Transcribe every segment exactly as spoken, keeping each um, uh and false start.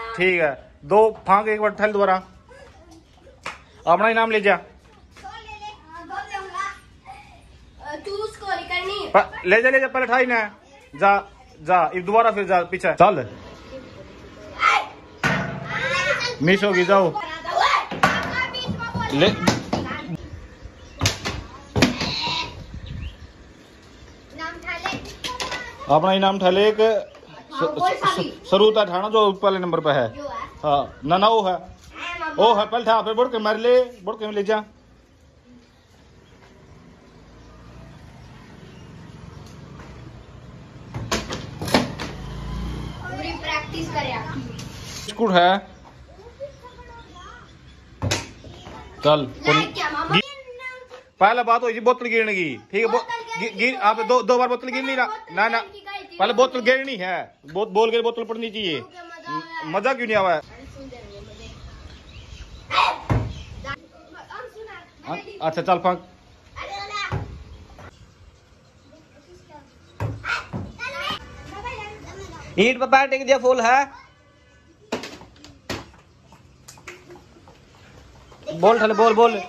ठीक है, दो फांक एक बार ठहल दोबारा। अपना ही नाम ले जा, ले जा ले जा, पहले ठाई ना जा जा, इब दोबारा फिर जा पीछे चल, मिस होगी, जाओ ले। अपना ही नाम ठाले एक सरूता ठाना जो पहले नंबर पे है। हाँ ना ना वो है, वो है पहले था, फिर बुड़ के मार ले, बुड़ के ले जा। प्रैक्टिस करे स्कूट है चल। पहले बात हुई बोतल गिरने की, ठीक है, गिर आप दो दो बार बोतल गिरनी ना ना ना, पहले बोतल गिरनी है, बो, बोल के बोतल पड़नी चाहिए। मजा क्यों नहीं आवा है? अच्छा चल फांक। ईंट पे पैर टेक दिया, फुल है, बोल ठले बोल बोल।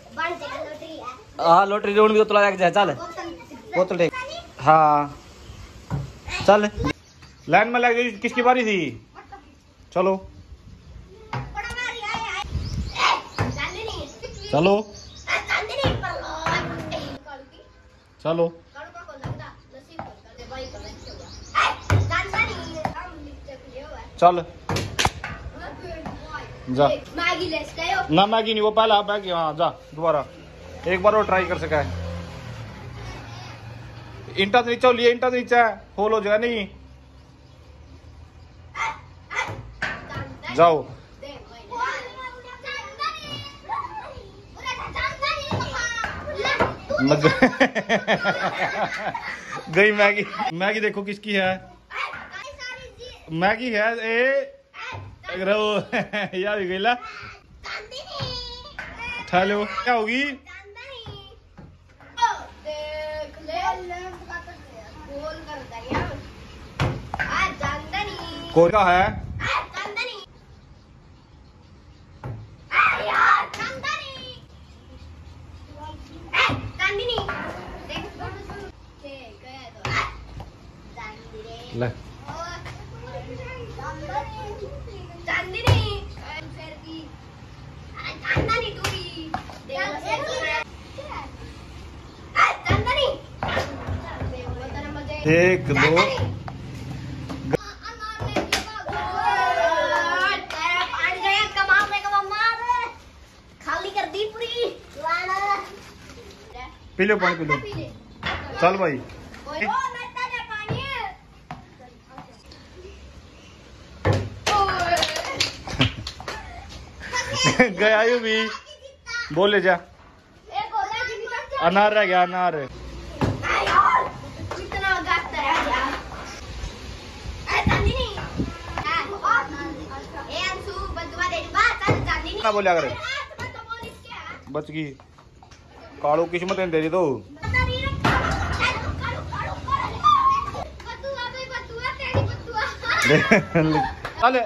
हाँ लोटरी रोड भी उतला जाए, चल बोतल टेक। हाँ चल, लाइन में लग गई, किसकी बारी थी? चलो चलो चलो चल जा। ना मैगी नहीं, वो पहला मैगी। हाँ जा दोबारा एक बार और ट्राई कर सका है। इंटा तो नीचे लिए, इंटा तो नीचे होल हो जाएगा नहीं, जाओ गई मैगी। मैगी देखो किसकी है, मैगी है ए यार गईला ठा लो, क्या होगी? कौन का है? ले एक दो खाली कर दी पूरी। पी लो पानी, पी लो, चल भाई। गया यू भी बोल ले जा। अनार रह गया, अनार ना बोलिया करे, बच गई कालू, किस्मत दे दी तो। चल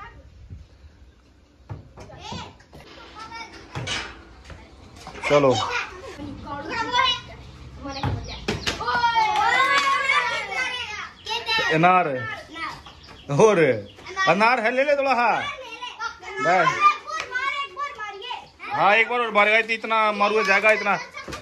चलो अनार और अनार है, ले ले थोड़ा। हाँ बस, हाँ एक बार और मारेगा, इतना मारूए जाएगा इतना।